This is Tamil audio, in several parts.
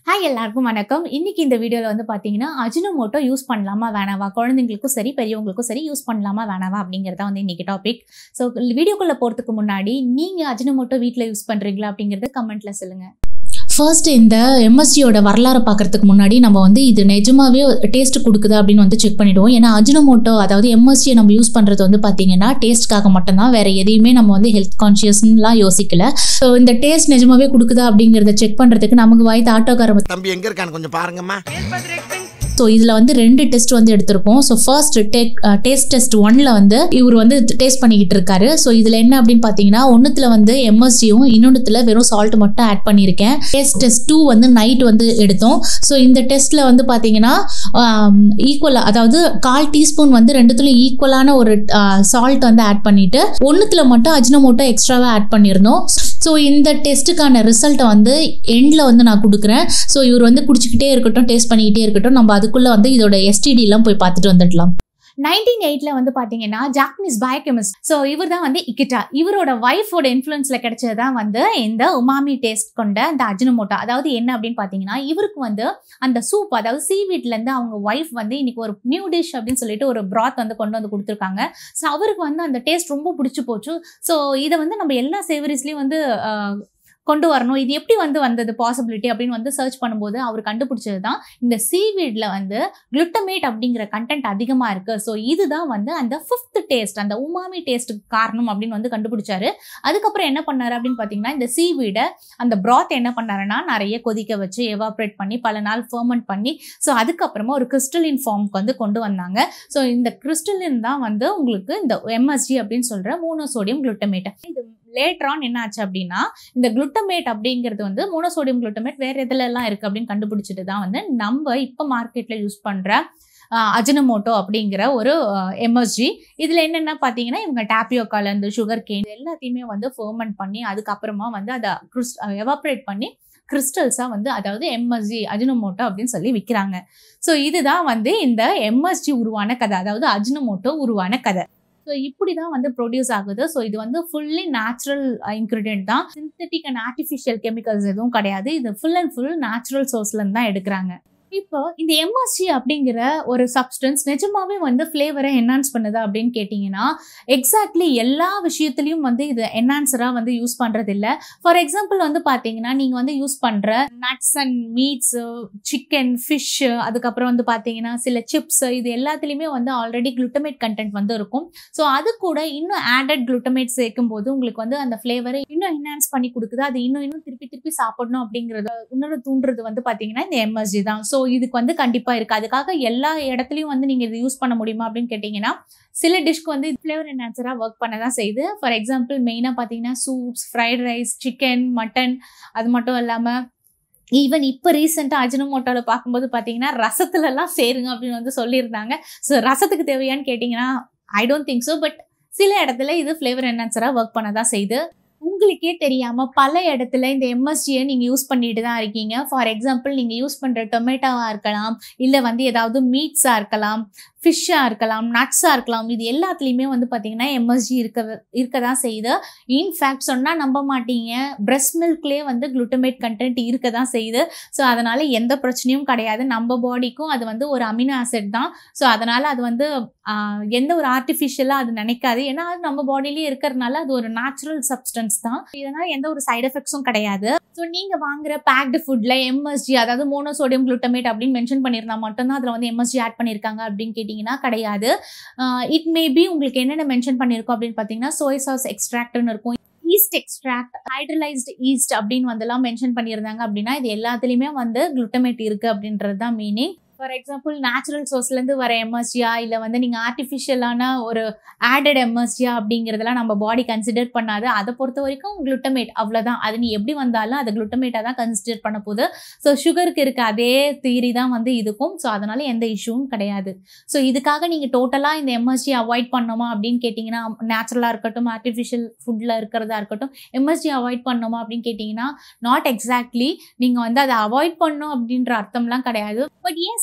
ஹாய் எல்லாருக்கும் வணக்கம். இன்னைக்கு இந்த வீடியோல வந்து பாத்தீங்கன்னா அஜினோமோட்டோ யூஸ் பண்ணலாமா வேணாவா, குழந்தைங்களுக்கும் சரி பெரியவங்களுக்கும் சரி யூஸ் பண்ணலாமா வேணாவா அப்படிங்கறத வந்து இன்னைக்கு டாபிக். ஸோ வீடியோக்குள்ள போறதுக்கு முன்னாடி நீங்க அஜினோமோட்டோ வீட்டில் யூஸ் பண்றீங்களா அப்படிங்கறத கமெண்ட்ல சொல்லுங்க. ஃபர்ஸ்ட் இந்த எம்எஸ்ஜியோட வரலாறு பார்க்கறதுக்கு முன்னாடி நம்ம வந்து இது நிஜமாவே டேஸ்ட் கொடுக்குதா அப்படின்னு வந்து செக் பண்ணிடுவோம். ஏன்னா அஜினோமோட்டோ அதாவது எம்எஸ்ஜியை நம்ம யூஸ் பண்ணுறது வந்து பார்த்தீங்கன்னா டேஸ்ட்காக மட்டும்தான், வேற எதையுமே நம்ம வந்து ஹெல்த் கான்ஷியஸ்லாம் யோசிக்கல. ஸோ இந்த டேஸ்ட் நிஜமாவே கொடுக்குதா அப்படிங்கிறத செக் பண்ணுறதுக்கு நமக்கு வாய்த்த ஆட்டோக்கார தம்பி எங்க இருக்கான்னு கொஞ்சம் பாருங்கம்மா. ஸோ இதில் வந்து 2 டெஸ்ட் வந்து எடுத்திருக்கோம். ஸோ ஃபர்ஸ்ட் டேஸ்ட் டெஸ்ட் 1ல் வந்து இவர் வந்து டேஸ்ட் பண்ணிக்கிட்டு இருக்காரு. ஸோ இதில் என்ன அப்படின்னு பார்த்தீங்கன்னா ஒன்றுத்தில் வந்து எம்எஸ்ஜியும் இன்னொன்றுத்தில் வெறும் சால்ட் மட்டும் ஆட் பண்ணியிருக்கேன். டெஸ்ட் 2 வந்து நைட் வந்து எடுத்தோம். ஸோ இந்த டெஸ்ட்டில் வந்து பார்த்தீங்கன்னா ஈக்குவலாக, அதாவது 1/4 டீஸ்பூன் வந்து ரெண்டுத்துலையும் ஈக்குவலான ஒரு சால்ட் வந்து ஆட் பண்ணிட்டு ஒன்றுத்தில் மட்டும் அஜினோமோட்டோ எக்ஸ்ட்ராவாக ஆட் பண்ணியிருந்தோம். ஸோ இந்த டெஸ்ட்டுக்கான ரிசல்ட்டை வந்து எண்டில் வந்து நான் கொடுக்குறேன். ஸோ இவர் வந்து குடிச்சிக்கிட்டே இருக்கட்டும், டேஸ்ட் பண்ணிக்கிட்டே இருக்கட்டும், நம்ம அதுக்குள்ளே வந்து இதோட எஸ்டிடிலாம் போய் பார்த்துட்டு வந்துடலாம். 1908 வந்து பாத்தீங்கன்னா ஜாப்பனீஸ் பயோகெமிஸ்ட், ஸோ இவர் தான் வந்து இக்கிட்டா, இவரோட ஒய்ஃபோட இன்ஃப்ளூயன்ஸ்ல கிடைச்சது தான் வந்து இந்த உமாமி டேஸ்ட் கொண்ட இந்த அஜினோமோட்டோ. அதாவது என்ன அப்படின்னு பாத்தீங்கன்னா இவருக்கு வந்து அந்த சூப், அதாவது சீவீட்ல இருந்து அவங்க ஒய்ஃப் வந்து இன்னைக்கு ஒரு நியூ டிஷ் அப்படின்னு சொல்லிட்டு ஒரு பிராத் வந்து கொண்டு வந்து கொடுத்துருக்காங்க. ஸோ அவருக்கு வந்து அந்த டேஸ்ட் ரொம்ப பிடிச்சி போச்சு. ஸோ இதை வந்து நம்ம எல்லா சேவரிஸ்லயும் வந்து கொண்டு வரணும், இது எப்படி வந்து வந்தது பாசிபிலிட்டி அப்படின்னு வந்து சர்ச் பண்ணும்போது அவர் கண்டுபிடிச்சது தான் இந்த சீவீட்ல வந்து glutamate அப்படிங்கிற கண்டென்ட் அதிகமா இருக்கு. ஸோ இதுதான் வந்து அந்த 5th டேஸ்ட், அந்த உமாமி டேஸ்ட்டுக்கு காரணம் அப்படின்னு வந்து கண்டுபிடிச்சாரு. அதுக்கப்புறம் என்ன பண்ணாரு அப்படின்னு பார்த்தீங்கன்னா இந்த சீவீடை அந்த பிராத் என்ன பண்ணாருன்னா நிறைய கொதிக்க வச்சு எவாப்ரேட் பண்ணி பல நாள் ஃபர்மெண்ட் பண்ணி ஸோ அதுக்கப்புறமா ஒரு கிறிஸ்டலின் ஃபார்முக்கு வந்து கொண்டு வந்தாங்க. ஸோ இந்த கிறிஸ்டலின் தான் வந்து உங்களுக்கு இந்த எம்எஸ்ஜி அப்படின்னு சொல்ற மோனோசோடியம் குளுட்டமேட். இது லேட்டர் ஆன் என்ன ஆச்சு அப்படின்னா இந்த குளுட்டமேட் அப்படிங்கிறது வந்து மோனோசோடியம் குளுட்டமேட் வேற எதுல எல்லாம் இருக்கு அப்படின்னு கண்டுபிடிச்சிட்டு தான் வந்து நம்ம இப்போ மார்க்கெட்ல யூஸ் பண்ற அஜினோமோட்டோ அப்படிங்கிற ஒரு எம்எஸ்ஜி. இதுல என்னென்ன பார்த்தீங்கன்னா இவங்க டாப்பியோக்கால இருந்து சுகர் கேன் எல்லாத்தையுமே வந்து ஃபர்மெண்ட் பண்ணி அதுக்கப்புறமா வந்து அதை எவாப்ரேட் பண்ணி கிறிஸ்டல்ஸா வந்து அதாவது எம்எஸ்ஜி அஜினோமோட்டோ அப்படின்னு சொல்லி விற்கிறாங்க. ஸோ இதுதான் வந்து இந்த எம்எஸ்ஜி உருவான கதை, அதாவது அஜினோமோட்டோ உருவான கதை. ஸோ இப்படி தான் வந்து ப்ரொடியூஸ் ஆகுது. ஸோ இது வந்து ஃபுல்லி நேச்சுரல் இன்க்ரீடியன்ட் தான், சிந்தட்டிக் அண்ட் ஆர்டிஃபிஷியல் கெமிக்கல்ஸ் எதுவும் கிடையாது. இது ஃபுல் அண்ட் ஃபுல் நேச்சுரல் சோர்ஸ்லேருந்து தான் எடுக்கிறாங்க. இப்போ இந்த எம்எஸ்ஜி அப்படிங்கிற ஒரு சப்ஸ்டன்ஸ் நிஜமாவே வந்து ஃப்ளேவரை என்ஹான்ஸ் பண்ணுதா அப்படின்னு கேட்டிங்கன்னா எக்ஸாக்ட்லி எல்லா விஷயத்துலையும் வந்து இது என்ஹான்சராக வந்து யூஸ் பண்ணுறது இல்லை. ஃபார் எக்ஸாம்பிள் வந்து பார்த்தீங்கன்னா நீங்கள் வந்து யூஸ் பண்ணுற nuts and meats, chicken, fish, அதுக்கப்புறம் வந்து பார்த்தீங்கன்னா சில சிப்ஸ், இது எல்லாத்துலேயுமே வந்து ஆல்ரெடி குளுட்டமேட் கண்டென்ட் வந்து இருக்கும். ஸோ அது கூட இன்னும் ஆடட் குளுட்டமேட் சேர்க்கும் போது உங்களுக்கு வந்து அந்த ஃப்ளேவரை இன்னும் என்ஹான்ஸ் பண்ணி கொடுக்குது. அது இன்னும் திருப்பி சாப்பிடணும் அப்படிங்கிறத உணர தூண்டுறது வந்து பார்த்தீங்கன்னா இந்த எம்எஸ்ஜி தான். ஸோ இதுக்கு வந்து கண்டிப்பா இருக்கு. அதுக்காக எல்லா இடத்துலயும் வந்து நீங்க இது யூஸ் பண்ண முடியுமா அப்படின்னு கேட்டீங்கன்னா சில டிஷ்க்கு வந்து ஃப்ளேவர் என்ஹான்சரா ஒர்க் பண்ண தான் செய்யுது. ஃபார் எக்ஸாம்பிள் மெயினா பாத்தீங்கன்னா soups, fried rice, chicken, mutton, அது மட்டும் இல்லாம ஈவன் இப்போ ரீசெண்டாக அஜினோமோட்டோவில் பார்க்கும்போது பார்த்தீங்கன்னா ரசத்துலலாம் சேருங்க அப்படின்னு வந்து சொல்லியிருந்தாங்க. ஸோ ரசத்துக்கு தேவையான்னு கேட்டிங்கன்னா I don't think so, but சில இடத்துல இது ஃப்ளேவர் என்ஹான்சராக ஒர்க் பண்ண தான் செய்யுது. உங்களுக்கே தெரியாம பல இடத்துல இந்த எம்எஸ்ஜியை நீங்க யூஸ் பண்ணிட்டு தான் இருக்கீங்க. ஃபார் எக்ஸாம்பிள் நீங்க யூஸ் பண்ற டொமேட்டோவா இருக்கலாம், இல்ல வந்து ஏதாவது மீட்ஸா இருக்கலாம், ஃபிஷ்ஷா இருக்கலாம், நட்ஸா இருக்கலாம், இது எல்லாத்துலயுமே வந்து பாத்தீங்கன்னா எம்எஸ்ஜி இருக்கதான் செய்யுது. இன்ஃபேக்ட் சொன்னா நம்ப மாட்டீங்க, பிரெஸ்ட் மில்க்லயே வந்து குளுட்டமேட் கண்டென்ட் இருக்கதான் செய்யுது. ஸோ அதனால எந்த பிரச்சனையும் கிடையாது. நம்ம பாடிக்கும் அது வந்து ஒரு அமினோ ஆசிட் தான். ஸோ அதனால அது வந்து எந்த ஒரு ஆர்டிஃபிஷியலா அது நினைக்காது. ஏன்னா அது நம்ம பாடியிலேயே இருக்கிறதுனால அது ஒரு நேச்சுரல் சப்ஸ்டன்ஸ் தான். இதனால எந்த ஒரு சைட் எஃபெக்ட்ஸும் கிடையாது. ஸோ நீங்க வாங்குற பேக்டு ஃபுட்ல எம்எஸ்ஜி அதாவது மோனோசோடியம் குளுட்டமேட் அப்படின்னு மென்ஷன் பண்ணியிருந்தா மட்டும்தான் அதுல வந்து எம்எஸ்ஜி ஆட் பண்ணியிருக்காங்க அப்படின்னு கேட்டீங்கன்னா கிடையாது. இட் மேபி உங்களுக்கு என்னென்ன மென்ஷன் பண்ணியிருக்கோம் அப்படின்னு பார்த்தீங்கன்னா சோய் சாஸ் எக்ஸ்ட்ராக்ட்னு இருக்கும், ஈஸ்ட் எக்ஸ்ட்ராக்ட், ஹைட்ரலைஸ்டு ஈஸ்ட் அப்படின்னு வந்துலாம் மென்ஷன் பண்ணியிருந்தாங்க. அப்படின்னா இது எல்லாத்துலேயுமே வந்து குளுட்டமேட் இருக்கு அப்படின்றது தான் மீனிங். ஃபார் எக்ஸாம்பிள் நேச்சுரல் சோர்ஸ்லேருந்து வர எம்எஸ்ஜியா இல்லை வந்து நீங்கள் ஆர்டிஃபிஷியலான ஒரு ஆடட் எம்எஸ்ஜியா அப்படிங்கிறதெல்லாம் நம்ம பாடி கன்சிடர் பண்ணாது. அதை பொறுத்த வரைக்கும் குளுட்டமேட் அவ்வளோதான். அது நீ எப்படி வந்தாலும் அதை குளுட்டமேட்டாக தான் கன்சிடர் பண்ண போகுது. ஸோ சுகருக்கு இருக்க அதே தியரி தான் வந்து இதுக்கும். ஸோ அதனால எந்த இஷ்யூவும் கிடையாது. ஸோ இதுக்காக நீங்கள் டோட்டலாக இந்த எம்எஸ்ஜி அவாய்ட் பண்ணணுமா அப்படின்னு கேட்டிங்கன்னா நேச்சுரலாக இருக்கட்டும், ஆர்டிஃபிஷியல் ஃபுட்டில் இருக்கிறதா இருக்கட்டும், எம்எஸ்ஜி அவாய்ட் பண்ணணுமா அப்படின்னு கேட்டிங்கன்னா நாட் எக்ஸாக்ட்லி. நீங்கள் வந்து அதை அவாய்ட் பண்ணணும் அப்படின்ற அர்த்தம்லாம் கிடையாது. பட் ஏன் சில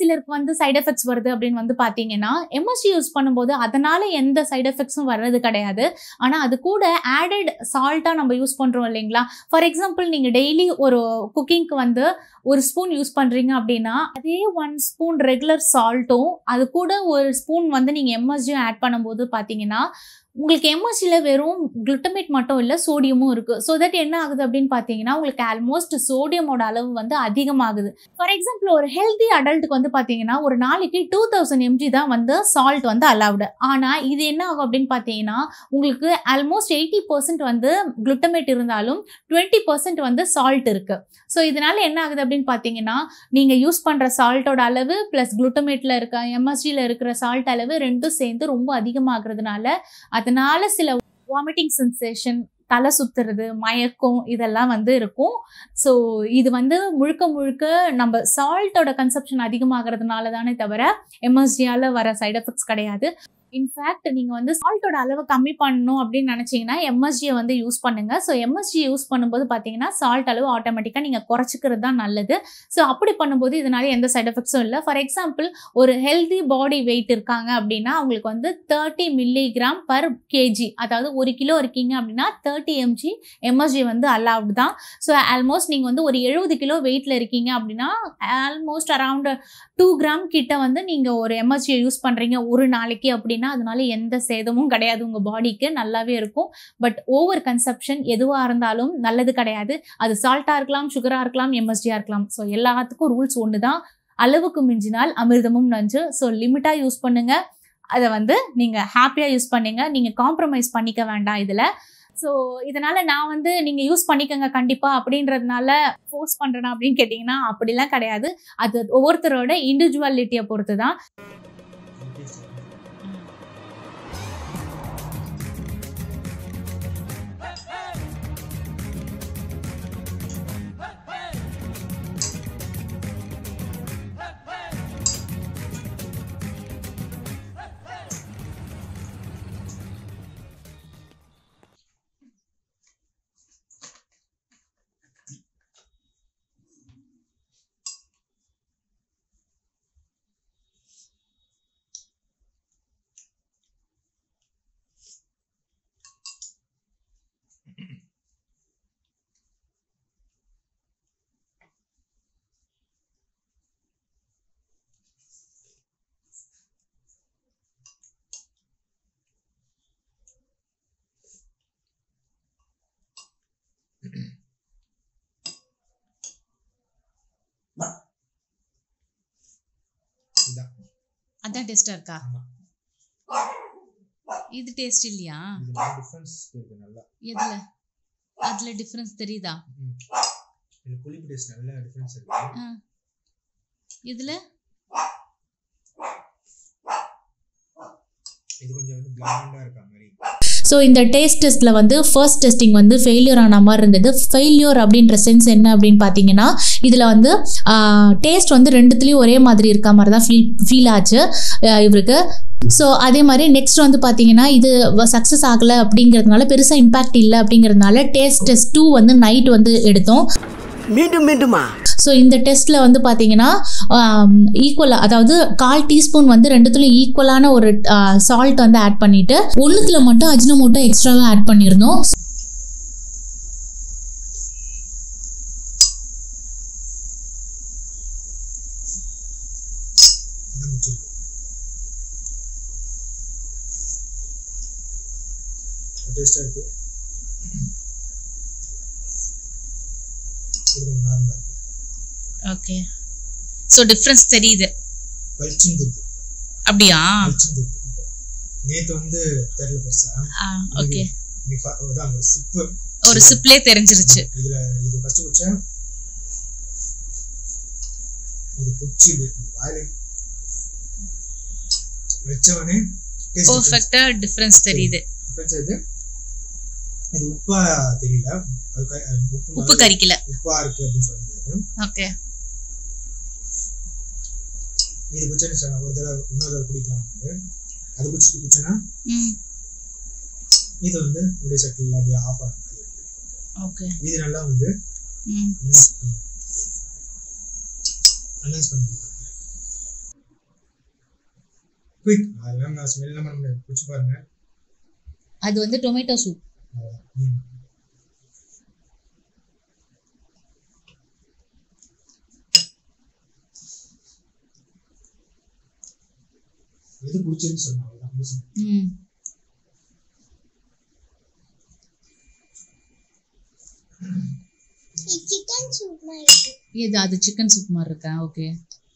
சிலருக்கு வந்து சைடு எஃபெக்ட்ஸ் வருது அப்படின்னு வந்து பார்த்தீங்கன்னா எம்எஸ்ஜி யூஸ் பண்ணும்போது அதனால எந்த சைடு எஃபெக்ட்ஸும் வர்றது கிடையாது. ஆனால் அது கூட ஆடட் சால்ட்டாக நம்ம யூஸ் பண்ணுறோம் இல்லைங்களா. ஃபார் எக்ஸாம்பிள் நீங்கள் டெய்லி ஒரு குக்கிங்க்கு வந்து ஒரு ஸ்பூன் யூஸ் பண்ணுறீங்க அப்படின்னா அதே 1 ஸ்பூன் ரெகுலர் சால்ட்டும் அது கூட ஒரு ஸ்பூன் வந்து நீங்கள் எம்எஸ்ஜியும் ஆட் பண்ணும்போது பார்த்தீங்கன்னா உங்களுக்கு எம்எஸ்சியில் வெறும் குளுட்டமேட் மட்டும் இல்லை சோடியமும் இருக்குது. ஸோ தட் என்ன ஆகுது அப்படின்னு பார்த்தீங்கன்னா உங்களுக்கு ஆல்மோஸ்ட் சோடியமோட அளவு வந்து அதிகமாகுது. ஃபார் எக்ஸாம்பிள் ஒரு ஹெல்தி அடல்ட்டுக்கு வந்து பார்த்தீங்கன்னா ஒரு நாளைக்கு 2000 mg தான் வந்து சால்ட் வந்து அலவுடு. ஆனால் இது என்ன ஆகும் அப்படின்னு பார்த்தீங்கன்னா உங்களுக்கு ஆல்மோஸ்ட் 80% வந்து குளுட்டமேட் இருந்தாலும் 20% வந்து சால்ட் இருக்குது. ஸோ இதனால என்ன ஆகுது அப்படின்னு பார்த்தீங்கன்னா நீங்கள் யூஸ் பண்ணுற சால்ட்டோட அளவு ப்ளஸ் குளுட்டமேட்டில் இருக்க எம்எஸ்ஜியில் இருக்கிற சால்ட் அளவு ரெண்டும் சேர்ந்து ரொம்ப அதிகமாகிறதுனால அதனால சில வாமிட்டிங் சென்சேஷன், தலை சுத்துறது, மயக்கம் இதெல்லாம் வந்து இருக்கும். ஸோ இது வந்து முழுக்க முழுக்க நம்ம சால்ட்டோட கன்சப்ஷன் அதிகமாகிறதுனால தானே தவிர எம்எஸ்ஜியால் வர சைட் எஃபெக்ட்ஸ் கிடையாது. இன்ஃபேக்ட் நீங்கள் வந்து சால்ட்டோட அளவு கம்மி பண்ணணும் அப்படின்னு நினச்சிங்கன்னா எம்எஸ்ஜியை வந்து யூஸ் பண்ணுங்கள். ஸோ எம்எஸ்ஜி யூஸ் பண்ணும்போது பார்த்தீங்கன்னா சால்ட் அளவு ஆட்டோமேட்டிக்காக நீங்கள் குறைச்சிக்கிறது தான் நல்லது. ஸோ அப்படி பண்ணும்போது இதனால எந்த சைட் எஃபெக்ட்ஸும் இல்லை. ஃபார் எக்ஸாம்பிள் ஒரு ஹெல்தி பாடி வெயிட் இருக்காங்க அப்படின்னா அவங்களுக்கு வந்து 30 மில்லிகிராம் பர் கேஜி, அதாவது 1 கிலோ இருக்கீங்க அப்படின்னா 30 mg எம்எஸ்ஜி வந்து அலவுட் தான். ஸோ ஆல்மோஸ்ட் நீங்கள் வந்து ஒரு 70 கிலோ வெயிட்டில் இருக்கீங்க அப்படின்னா ஆல்மோஸ்ட் அரவுண்ட் 2 கிராம் கிட்ட வந்து நீங்கள் ஒரு எம்எஸ்ஜியை யூஸ் பண்ணுறீங்க ஒரு நாளைக்கு அப்படின்னா அதனால எந்த சேதமும் கிடையாது, உங்கள் பாடிக்கு நல்லாவே இருக்கும். பட் ஓவர் கன்சப்ஷன் எதுவாக இருந்தாலும் நல்லது கிடையாது. அது சால்ட்டாக இருக்கலாம், சுகராக இருக்கலாம், எம்எஸ்ஜியாக இருக்கலாம். ஸோ எல்லாத்துக்கும் ரூல்ஸ் ஒன்று தான், அளவுக்கு மிஞ்சினால் அமிர்தமும் நஞ்சு. ஸோ லிமிட்டாக யூஸ் பண்ணுங்க, அதை வந்து நீங்கள் ஹாப்பியாக யூஸ் பண்ணுங்க, நீங்கள் காம்ப்ரமைஸ் பண்ணிக்க வேண்டாம் இதில். ஸோ இதனால் நான் வந்து நீங்கள் யூஸ் பண்ணிக்கோங்க கண்டிப்பாக அப்படின்றதுனால ஃபோர்ஸ் பண்ணுறேன்னா அப்படின்னு கேட்டிங்கன்னா அப்படிலாம் கிடையாது. அது ஒவ்வொருத்தரோட இண்டிவிஜுவாலிட்டியை பொறுத்து தான். அதான் டேஸ்டா இருக்கா? இது டேஸ்ட் இல்லையா? இதுல டிஃபரன்ஸ் தெரியுது நல்லா. எதுல? அதுல டிஃபரன்ஸ் தெரியுதா? இதுல புளிப்பு டேஸ்ட் நல்ல டிஃபரன்ஸ் இருக்கு. இதுல இது கொஞ்சம் வந்து பிளாண்டா இருக்க மாதிரி. ஸோ இந்த டேஸ்ட் டெஸ்ட்டில் வந்து ஃபர்ஸ்ட் டெஸ்டிங் வந்து ஃபெயிலியர் ஆன மாதிரி இருந்தது. ஃபெயிலியர் அப்படின்ற சென்ஸ் என்ன அப்படின்னு பார்த்தீங்கன்னா இதில் வந்து டேஸ்ட் வந்து ரெண்டுத்துலேயும் ஒரே மாதிரி இருக்க மாதிரி தான் ஃபீல் ஆச்சு இவருக்கு. ஸோ அதே மாதிரி நெக்ஸ்ட் வந்து பார்த்தீங்கன்னா இது சக்ஸஸ் ஆகலை அப்படிங்கிறதுனால பெருசாக இம்பேக்ட் இல்லை அப்படிங்கிறதுனால டேஸ்ட் டெஸ்ட் 2 வந்து நைட் வந்து எடுத்தோம். மீண்டுமா? ஸோ இந்த டெஸ்ட்டில் வந்து பார்த்தீங்கன்னா ஈக்குவலாக, அதாவது 1/4 டீஸ்பூன் வந்து ரெண்டுத்துலையும் ஈக்குவலான ஒரு சால்ட் வந்து ஆட் பண்ணிவிட்டு ஒன்றுத்தில் மட்டும் அஜினோமோட்டோ எக்ஸ்ட்ராவாக ஆட் பண்ணியிருந்தோம். ஓகே. ஸோ டிஃப்ரென்ஸ் தெரியுது. அப்படியா? நேத்து வந்து தெரியல பெருசா. ஓகே. ஒரு சிப்லே தெரிஞ்சிருச்சு. இதுல இது ஃபர்ஸ்ட் குடிச்சா இது குச்சி வாயில வெச்சவனே பெர்ஃபெக்ட்டா டிஃபரன்ஸ் தெரியுது. இது உப்பா தெரியல, உப்பு கரிக்கல, உப்பா இருக்கு அப்படின்னு சொல்லிட்டு. ஓகே. இது குடிச்சா ஒரு தடவை இன்னொரு குடிக்கலாம். அது குடிச்சா இது வந்து உடைய சக்தியில் அப்படியே ஆஃப் ஆகும். ஓகே. இது நல்லா வந்து அனலைஸ் பண்ணி குயிக், அதெல்லாம் நான் ஸ்மெல்லாம் பண்ண முடியாது. குடிச்சு பாருங்க. அது வந்து டொமேட்டோ சூப். எது பிடிச்சிருன்னு சொன்னாங்க. சிக்கன் சூப் மாதிரி இருக்கு. இது அது சிக்கன் சூப் மாதிரி இருக்கா? ஓகே.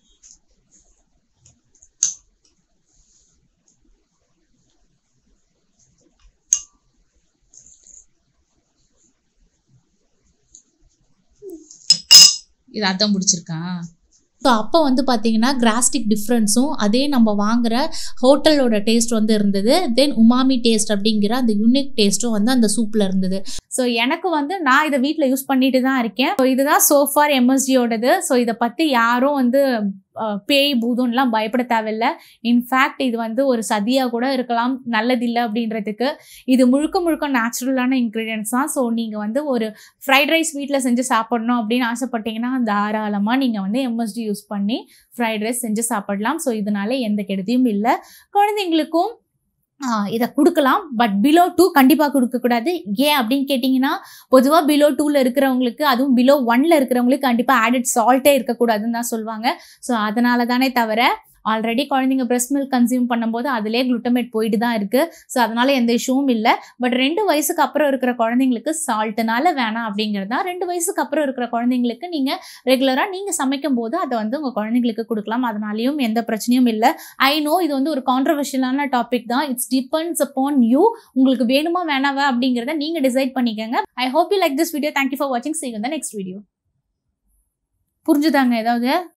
இது அதான் பிடிச்சிருக்கா? ஸோ அப்போ வந்து பார்த்தீங்கன்னா கிராஸ்டிக் டிஃப்ரென்ஸும் அதே நம்ம வாங்குற ஹோட்டலோட டேஸ்ட் வந்து இருந்தது. தென் உமாமி டேஸ்ட் அப்படிங்கிற அந்த யூனிக் டேஸ்ட்டும் வந்து அந்த சூப்பில் இருந்தது. ஸோ எனக்கு வந்து நான் இதை வீட்டில் யூஸ் பண்ணிட்டு தான் இருக்கேன். ஸோ இதுதான் சோஃபார் எம்எஸ்ஜியோடது. ஸோ இதை பற்றி யாரும் வந்து பேய் பூதம்லாம் பயப்பட தேவையில்லை. இன்ஃபேக்ட் இது வந்து ஒரு சதியாக கூட இருக்கலாம், நல்லதில்லை அப்படின்றதுக்கு. இது முழுக்க முழுக்க நேச்சுரலான இன்க்ரீடியன்ஸ் தான். ஸோ நீங்கள் வந்து ஒரு ஃப்ரைட் ரைஸ் வீட்டில் செஞ்சு சாப்பிடணும் அப்படின்னு ஆசைப்பட்டீங்கன்னா தாராளமாக நீங்கள் வந்து எம்எஸ்ஜி யூஸ் பண்ணி ஃப்ரைட் ரைஸ் செஞ்சு சாப்பிடலாம். ஸோ இதனால எந்த கெடுதியும் இல்லை. குழந்தைங்களுக்கும் இதை கொடுக்கலாம். பட் பிலோ 2 கண்டிப்பாக கொடுக்கக்கூடாது. ஏன் அப்படின்னு கேட்டிங்கன்னா, பொதுவாக பிலோ 2ல் இருக்கிறவங்களுக்கு, அதுவும் பிலோ 1ல் இருக்கிறவங்களுக்கு கண்டிப்பாக ஆடட் சால்ட்டே இருக்கக்கூடாதுன்னு தான் சொல்லுவாங்க. ஸோ அதனால தானே தவிர ஆல்ரெடி குழந்தைங்க பிரெஸ்ட் மில்க் கன்சியூம் பண்ணும்போது அதிலே குளுட்டமேட் போயிட்டு தான் இருக்குது. ஸோ அதனால எந்த இஷ்யூவும் இல்லை. பட் 2 வயசுக்கு அப்புறம் இருக்கிற குழந்தைங்களுக்கு சால்ட்டுனால வேணாம் அப்படிங்கிறது தான். 2 வயசுக்கு அப்புறம் இருக்கிற குழந்தைங்களுக்கு நீங்கள் ரெகுலராக நீங்கள் சமைக்கும் போது அதை வந்து உங்கள் குழந்தைங்களுக்கு கொடுக்கலாம். அதனாலையும் எந்த பிரச்சனையும் இல்லை. ஐ நோ இது வந்து ஒரு கான்ட்ரவர்ஷியலான டாபிக் தான். It's depends upon you. உங்களுக்கு வேணுமா வேணாவா அப்படிங்கிறத நீங்கள் டிசைட் பண்ணிக்கோங்க. I hope you like this video. Thank you for வாட்சிங். See you in the next video. புரிஞ்சுதாங்க ஏதாவது?